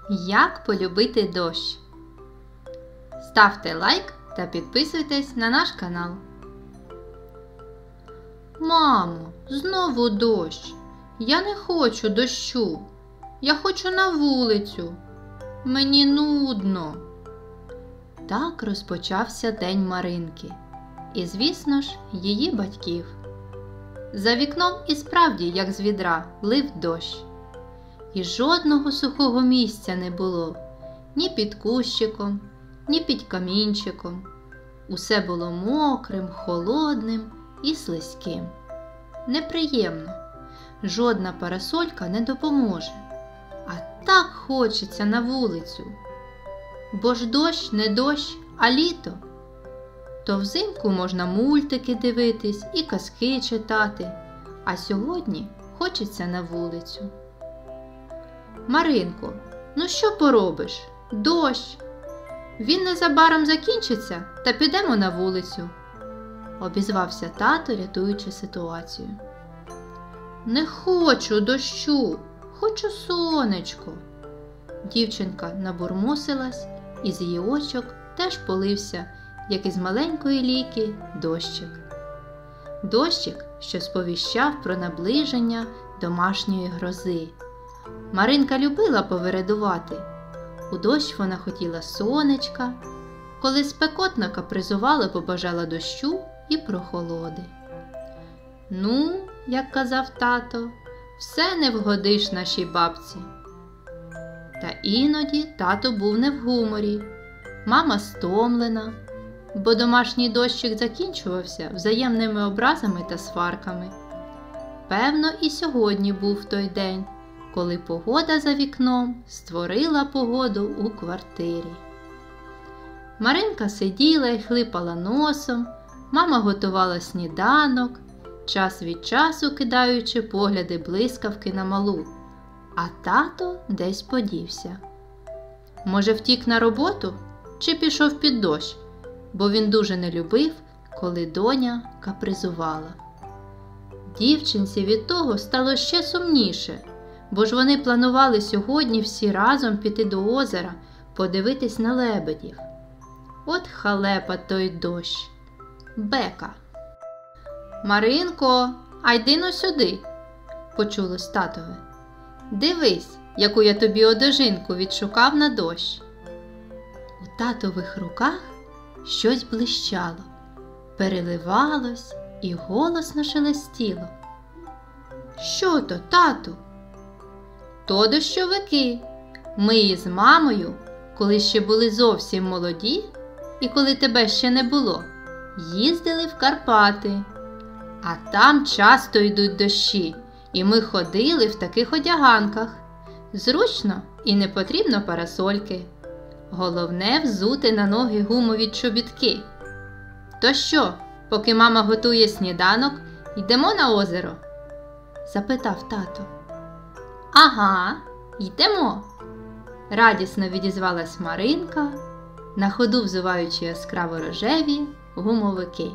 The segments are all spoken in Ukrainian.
Як полюбити дощ? Ставте лайк та підписуйтесь на наш канал. Мамо, знову дощ. Я не хочу дощу. Я хочу на вулицю. Мені нудно. Так розпочався день Маринки. І, звісно ж, її батьків. За вікном і справді, як з відра, лив дощ. І жодного сухого місця не було. Ні під кущиком, ні під камінчиком. Усе було мокрим, холодним і слизьким. Неприємно. Жодна парасолька не допоможе. А так хочеться на вулицю. Бо ж дощ не дощ, а літо. То взимку можна мультики дивитись і казки читати, а сьогодні хочеться на вулицю. Маринко, ну що поробиш? Дощ. Він незабаром закінчиться, та підемо на вулицю, обізвався тато, рятуючи ситуацію. Не хочу дощу, хочу сонечко. Дівчинка набурмосилась, і з її очок теж полився, як із маленької лійки, дощик. Дощик, що сповіщав про наближення домашньої грози. Маринка любила повередувати. У дощ вона хотіла сонечка, коли спекотно капризувала, побажала дощу і прохолоди. Ну, як казав тато, все не вгодиш нашій бабці. Та іноді тато був не в гуморі, мама стомлена, бо домашній дощик закінчувався взаємними образами та сварками. Певно, і сьогодні був той день, коли погода за вікном створила погоду у квартирі. Маринка сиділа і хлипала носом, мама готувала сніданок, час від часу кидаючи погляди блискавки на малу, а тато десь подівся. Може, втік на роботу чи пішов під дощ, бо він дуже не любив, коли доня капризувала. Дівчинці від того стало ще сумніше, бо ж вони планували сьогодні всі разом піти до озера, подивитись на лебедів. От халепа той дощ. Бека. Маринко, а йди-но сюди, почулось татове. Дивись, яку я тобі одежинку відшукав на дощ. У татових руках щось блищало, переливалось і голосно шелестіло. Що то, тату? То дощовики. Ми із мамою, коли ще були зовсім молоді, і коли тебе ще не було, їздили в Карпати. А там часто йдуть дощі, і ми ходили в таких одяганках. Зручно і не потрібно парасольки. Головне взути на ноги гумові чобітки. То що, поки мама готує сніданок, йдемо на озеро? Запитав тато. Ага, йдемо. Радісно відізвалась Маринка, на ходу взуваючи яскраво рожеві гумовики.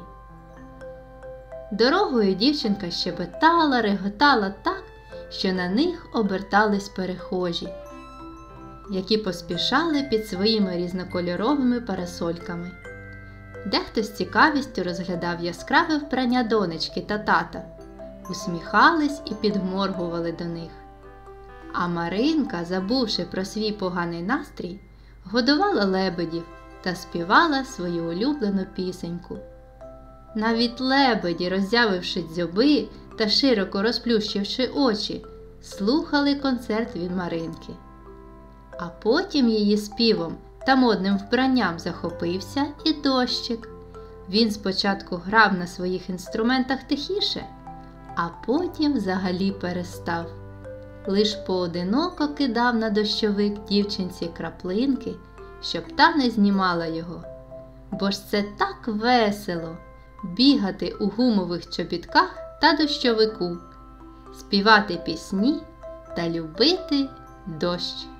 Дорогою дівчинка щебетала, реготала так, що на них обертались перехожі, які поспішали під своїми різнокольоровими парасольками. Дехто з цікавістю розглядав яскраве вбрання донечки та тата, усміхались і підморгували до них. А Маринка, забувши про свій поганий настрій, годувала лебедів та співала свою улюблену пісеньку. Навіть лебеді, роззявивши дзьоби та широко розплющивши очі, слухали концерт від Маринки. А потім її співом та модним вбранням захопився і дощик. Він спочатку грав на своїх інструментах тихіше, а потім взагалі перестав. Лиш поодиноко кидав на дощовик дівчинці краплинки, щоб та не знімала його. Бо ж це так весело – бігати у гумових чобітках та дощовику, співати пісні та любити дощ.